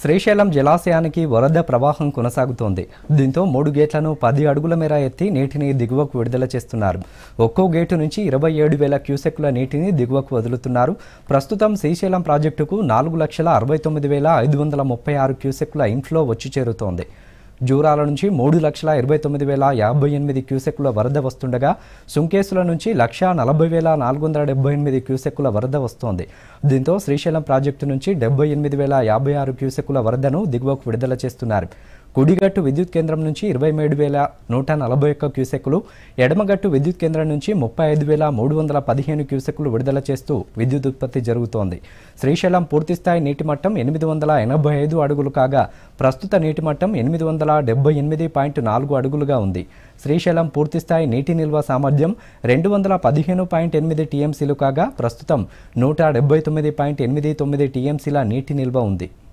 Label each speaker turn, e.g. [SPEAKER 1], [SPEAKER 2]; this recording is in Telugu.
[SPEAKER 1] శ్రీశైలం జలాశయానికి వరద ప్రవాహం కొనసాగుతోంది. దీంతో 3 గేట్లను 10 అడుగుల మేర ఎత్తి నీటిని దిగువకు విడుదల చేస్తున్నారు. ఒక్కో గేటు నుంచి 27,000 క్యూసెక్కుల నీటిని దిగువకు వదులుతున్నారు. ప్రస్తుతం శ్రీశైలం ప్రాజెక్టుకు 4,69,536 క్యూసెక్కుల ఇన్ఫ్లో వచ్చి చేరుతోంది. జూరాల నుంచి 3,29,058 క్యూసెక్కుల వరద వస్తుండగా సుంకేసుల నుంచి 1,40,478 క్యూసెక్కుల వరద వస్తోంది. దీంతో శ్రీశైలం ప్రాజెక్టు నుంచి 78,056 క్యూసెక్కుల వరదను దిగువకు విడుదల చేస్తున్నారు. కుడిగట్టు విద్యుత్ కేంద్రం నుంచి 23,141 క్యూసెక్కులు, ఎడమగట్టు విద్యుత్ కేంద్రం నుంచి 35,315 క్యూసెక్కులు విడుదల చేస్తూ విద్యుత్ ఉత్పత్తి జరుగుతోంది. శ్రీశైలం పూర్తిస్థాయి నీటి మట్టం 885 అడుగులు కాగా ప్రస్తుత నీటి మట్టం 878.4 అడుగులుగా ఉంది. శ్రీశైలం పూర్తిస్థాయి నీటి నిల్వ సామర్థ్యం 215.8 టీఎంసీలు కాగా ప్రస్తుతం 179.89 టీఎంసీల నీటి నిల్వ ఉంది.